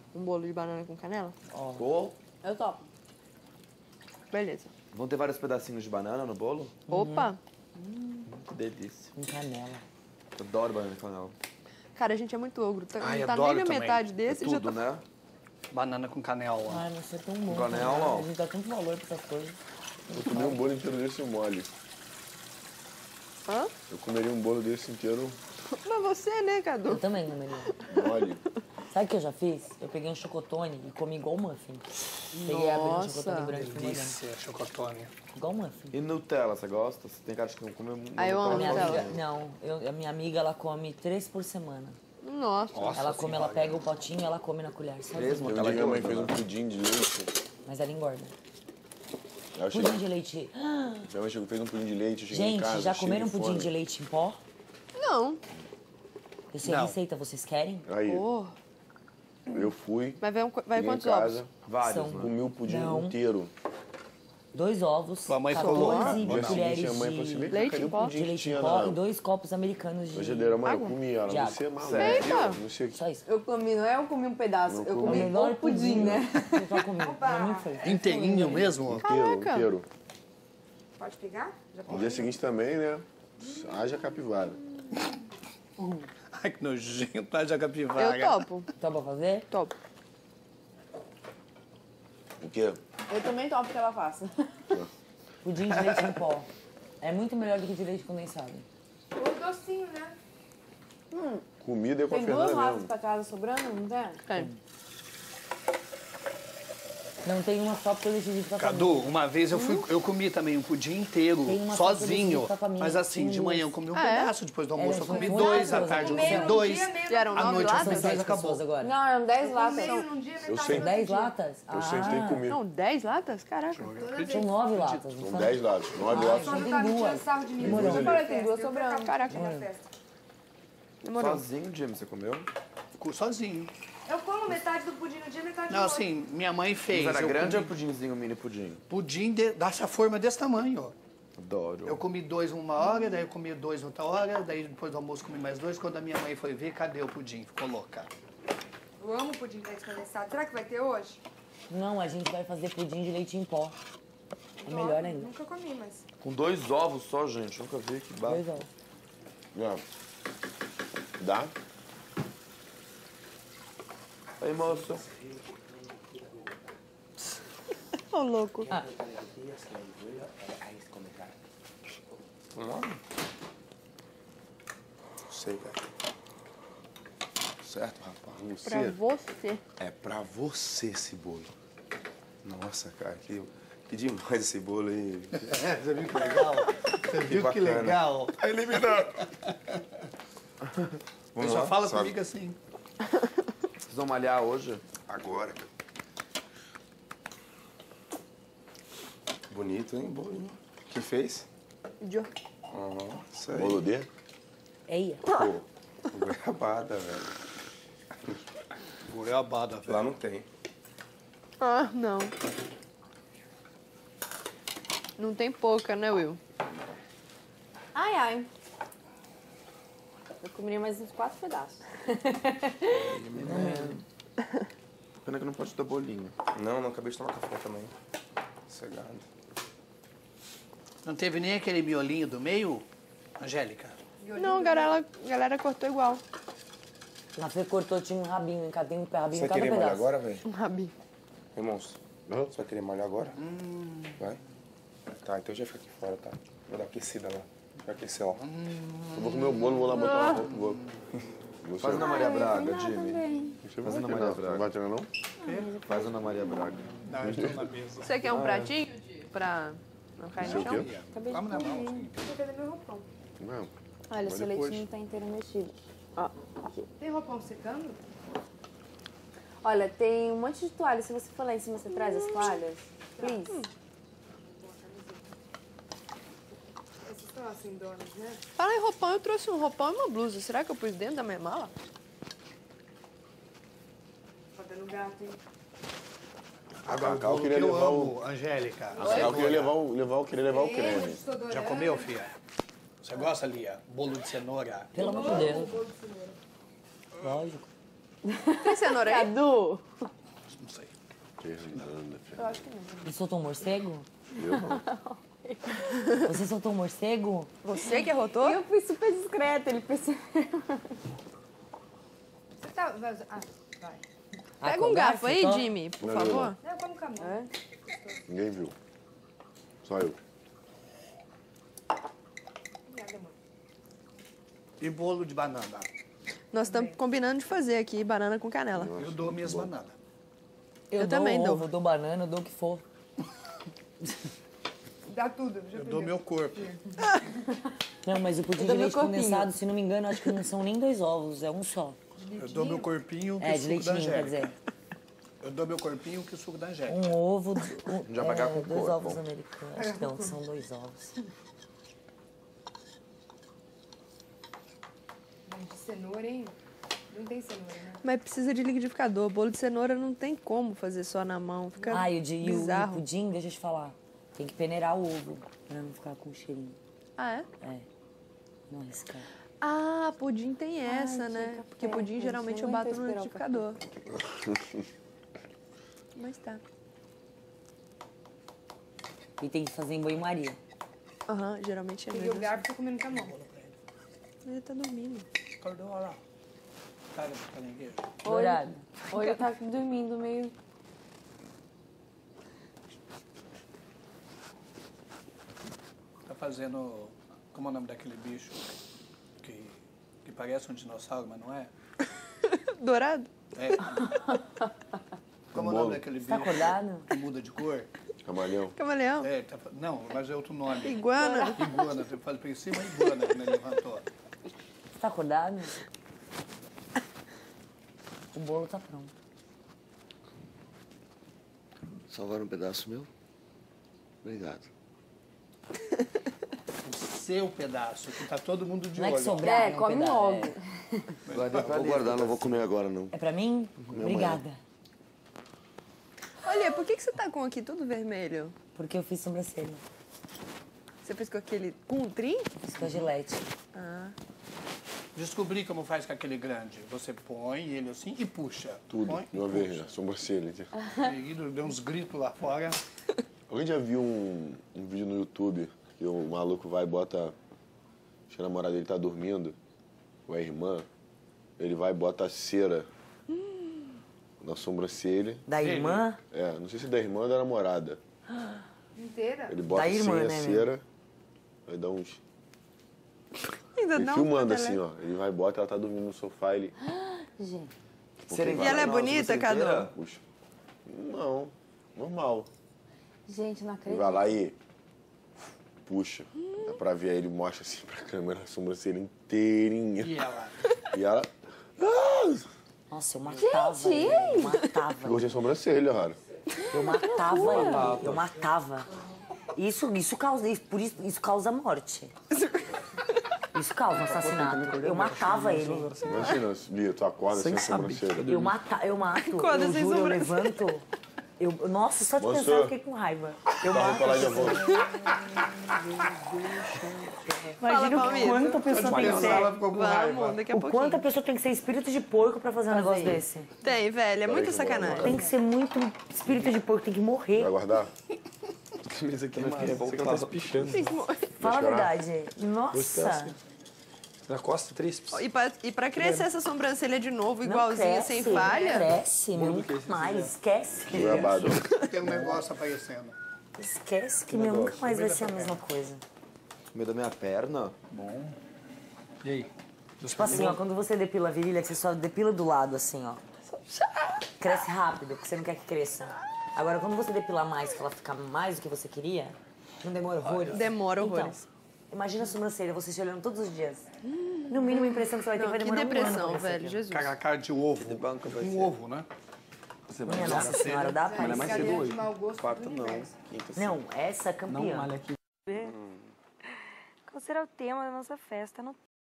Um bolo de banana com canela? Pô, Eu topo. Beleza. vão ter vários pedacinhos de banana no bolo? Opa! Que delícia. Com canela. Eu adoro banana com canela. Cara, a gente é muito ogro. Ai, Não tá adoro nem na também. metade desse e já Tudo, tô... né? Banana com canela. Ai, mas isso é tão bom. Canela, cara. ó. A gente dá tanto valor pra essas coisas. Eu comi um bolo inteiro desse mole. Hã? Eu comeria um bolo desse inteiro Mas você, né, Cadu? Eu também, Maria. mole. Sabe o que eu já fiz? Eu peguei um chocotone e comi igual muffin. Peguei abri um Nossa. chocotone branco e fui molhando. Delícia, chocotone. Igual muffin. E Nutella, você gosta? Você tem cara de que não come Ah, eu amo Minha Nutella. amiga, não, a minha amiga, ela come 3 por semana. Nossa. Nossa Ela come, ela Senhora. pega o potinho e ela come na colher, sabe? mesmo? Eu Ela minha mãe engorda, fez um né? pudim de leite. Mas ela engorda. Eu cheguei, Pudim de leite. minha mãe fez um pudim de leite, eu cheguei em Gente, casa, já cheio comeram de pudim fome. de leite em pó? Não. Essa é a Não. receita, vocês querem? Aí, Oh. eu fui, Vai cheguei em quantos casa, ovos? Vários, São- né? comi o pudim Não. inteiro. 2 ovos, Sua mãe 14 colocou. No dia colheres seguinte, a mãe falou assim, de vem cá, leite cadê em o pó? pudim de que leite tinha em pó na e 2 copos americanos de... geladeira? Mãe, eu água? comi ela, De água. você é maluco. Eita! Não sei o que. Só isso. Eu comi, não é eu comi um pedaço, Não eu comi. É o comi melhor o pudim, né? Eu só comi. Pra mim foi. Inteirinho mesmo? Inteiro, Caraca. inteiro. Pode pegar? Já No dia seguinte também, né? Haja capivara. Ai, que nojento, haja capivara. Eu topo. Tá pra fazer? Topo. O quê? Eu também topo que ela faça. Pudim de leite em pó. É muito melhor do que de leite condensado. O docinho, né? Comida é com a Tem duas Fernanda latas mesmo. pra casa sobrando, não tem? Tem. Não tem uma só porque eu decidi ficar com a Cadu, uma vez eu comi também um pudim inteiro, Tem uma sozinho. sopa de Mas assim, tem de manhã eu duas. comi um Ah, é? pedaço, depois do almoço eu são comi duas 2, à latas, tarde eu né? comi Meio 2. num dia, E eram À 9 noite eu latas? comi São 2 7 acabou. pessoas agora. Não, eram 10 latas. meio num dia, Eu metade sei. no 10 outro dia. latas? Eu sentei e comi. Não, 10 latas? Caraca. São 9 latas. não São são? 10 lados, 9 lados. Só Só não tem tá me tirando duas. sarro de mim. Demorou. Eu Olha, tem duas sobrando. Caraca. Caraca. Demorou. Sozinho, Jimmy, você comeu? Ficou sozinho. Eu como metade do pudim no dia, metade Não, no outro. assim, minha mãe fez. Mas era eu grande ou comi pudimzinho, mini pudim? pudim dessa forma desse tamanho, ó. Adoro. Eu comi 2 uma hora, daí eu comi 2 outra hora, daí depois do almoço comi mais 2. Quando a minha mãe foi ver, cadê o pudim? Ficou louca. Eu amo pudim de leite condensado. Será que vai ter hoje? Não, a gente vai fazer pudim de leite em pó. É melhor ainda. Nunca comi, mas... Com 2 ovos só, gente. Nunca vi que bafo. 2 ovos. Já. Dá? Aí, moça. Ô, louco. Não sei, cara. Certo, rapaz? Pra você. É pra você esse bolo. Nossa, cara, que demais esse bolo aí. Você viu que legal? Você viu que bacana. legal? Tá eliminado. Ele só fala comigo assim. Vocês vão malhar hoje? Agora. Bonito, hein? Bolo. Quem fez? Idiot. Isso aí. Bolo de? Eia. Pô, goiabada, velho. Goiabada, Lá velho. não tem. Ah, não. Não tem pouca, né, Will? Ai, ai. Eu comeria mais uns 4 pedaços. Pena que não pode dar bolinho. Não, acabei de tomar café também. Cegado. Não teve nem aquele miolinho do meio, Angélica? Não, a galera cortou igual. A Fê cortou, tinha um rabinho em cada, tem um rabinho Você em vai cada querer molhar pedaço. agora, velho? Um rabinho. Irmãos, você vai querer molhar agora? Vai? Tá, então já fica aqui fora, tá? Vou dar uma aquecida lá. Vai aquecer, ó. Eu vou comer o bolo, vou lá botar na roupa. Vou. Faz Ana Maria Braga, Jimmy. Faz Ana Maria Braga. Não vai ter, não? Faz Ana Maria Braga. Não, eu estou na mesa. Você quer um pratinho pra não cair no Sei o chão? quê? Vamos na mão. Cadê meu roupão? Não. Olha, Mas seu depois. leitinho tá inteiro mexido. Ó, aqui. Tem roupão secando? Olha, tem um monte de toalha. Se você for lá em cima, você traz as toalhas? Please. Esses estão assim, donos, né? Fala em roupão, eu trouxe um roupão e uma blusa. Será que eu pus dentro da minha mala? Tá dando gato, hein? A Agora, Cacau o que queria eu levar amo, Angélica. A Cacau queria levar o creme. Estou adorando. Já comeu, filha? Você gosta, Lia? Bolo de cenoura? Pelo amor de Deus. Lógico. Tem cenoura aí? Cadu! Não sei. Fernanda, Eu acho que não. E soltou um morcego? eu não. Você soltou um morcego? Você que arrotou? Eu fui super discreta, ele percebeu. Você tá... vai usar- Ah, vai. Ah, Pega com um garfo aí, então? Jimmy, por Não, favor. Não, como com a mão. Ninguém viu. Só eu. Obrigada, amor. E bolo de banana. Nós estamos combinando de fazer aqui banana com canela. Eu dou minhas bananas. Eu Eu também dou. ovo, eu dou banana, eu dou o que for. Dá tudo. Já Eu dou meu corpo. Não, mas o pudim Eu de dou meu leite corpinho. condensado, se não me engano, acho que não são nem 2 ovos, é um só. Eu dou meu corpinho que É, o de suco da leitinho, quer Angélica. dizer. Eu dou meu corpinho que o suco da Angélica. Um ovo, Já vai cá com 2 cor, ovos bom. americanos. Acho que não, são 2 ovos. Mas de cenoura, hein? Não tem cenoura, né? Mas precisa de liquidificador. Bolo de cenoura não tem como fazer só na mão. Fica Ah, e o bizarro. pudim, deixa eu te falar. Tem que peneirar o ovo, pra não ficar com cheirinho. Ah, é? É, não arriscar. Ah, pudim tem essa, Ai, né? tinha Porque café, pudim mas geralmente eu não bato aguento no esperar o liquidificador. Mas tá. E tem que fazer em banho-maria. Aham, geralmente é Peguei mesmo. o garfo e tô comendo com a mão. Ele tá dormindo. Acordou, olha lá. Cara de caranguejo. Dourado. Ou ele tá dormindo meio... Tá fazendo... Como é o nome daquele bicho que parece um dinossauro, mas não é? Dourado? É. Como é o nome daquele Tá bicho acordado? que muda de cor? Camalhão. Camaleão? É, não, mas é outro nome. Iguana? Iguana, você faz por cima iguana quando ele levantou. Você tá acordado? O bolo tá pronto. Salvaram um pedaço meu? Obrigado. O seu pedaço, que tá todo mundo de Não é que olho. sobrar, É, não, come pedaço. logo. Guardei pra vou guardar, não vou comer agora, não. É pra mim? Obrigada. Olha, por que você tá com aqui tudo vermelho? Porque eu fiz sobrancelha. Você fez com aquele... com um trim? Fiz com a gilete. Ah. Descobri como faz com aquele grande. Você põe ele assim e puxa. Tudo. Põe De uma e vez, puxa. né? Sobrancelha. E deu uns gritos lá fora. Alguém já viu um vídeo no YouTube que o maluco vai e bota... Acho que a namorada dele tá dormindo, ou a irmã. Ele vai e bota a cera na sobrancelha. Da irmã? É, não sei se é da irmã ou da namorada. Inteira? Ele bota Da assim irmã, a né, cera, vai dar uns... Ainda Ele dá um filmando peteleco. assim, ó. Ele vai e bota, ela tá dormindo no sofá, ele... Gente. E ela é bonita, Cadu? Puxa. Não, normal. Gente, não Ele acredito. vai lá e puxa. Dá pra ver, aí ele mostra assim pra câmera a sobrancelha inteirinha. E ela? E ela... Nossa, eu matava ele. Eu matava. Ficou sem sobrancelha, cara. Eu matava ele. Eu matava. Isso causa morte. Isso causa um assassinato. Eu matava ele. Imagina, Lia, tu acorda sem sobrancelha. Eu mato. Acorda Eu sem juro, eu sobrancelha. levanto. Nossa, só de Moço. pensar eu fiquei com raiva. Eu Vamos mato. pra lá e já volto. Imagina o Palmito. quanto a pessoa tem que Mas ela ser. ficou com raiva. Vamos, daqui a O pouquinho. quanto a pessoa tem que ser espírito de porco pra fazer um negócio desse. Tem, velho. É muita que eu vou sacanagem. Tem que ser muito espírito de porco, tem que morrer. Vai guardar? Mas aqui não é bom que ela tá espichando. Fala a chorar? verdade. Nossa. Na costa, tríceps. E pra crescer essa sobrancelha de novo, Não igualzinha, cresce, sem não falha? cresce, nunca mais. Esquece. Goiabado. Tem um negócio aparecendo. Esquece que meu nunca mais vai ser a mesma coisa. Comer da minha perna? E aí? Tipo assim, ó, quando você depila a virilha, que você só depila do lado, assim, ó. Cresce rápido, porque você não quer que cresça. Agora, quando você depilar mais, que ela ficar mais do que você queria, não demora horrores. Demora horrores. Então, imagina a sobrancelha, você se olhando todos os dias. No mínimo, a impressão que você vai ter Não, vai que demorar um ano depressão, pra crescer velho. aqui. Jesus. Cara de ovo. banca vai Um ser. ovo, né? Você vai Minha usar. Nossa Senhora, dá pra Mas é mais cedo Cadeira hoje. de mau gosto Quarta do não. universo. Quinta sim. Não, essa é campeã. Não malha aqui. Qual será o tema da nossa festa no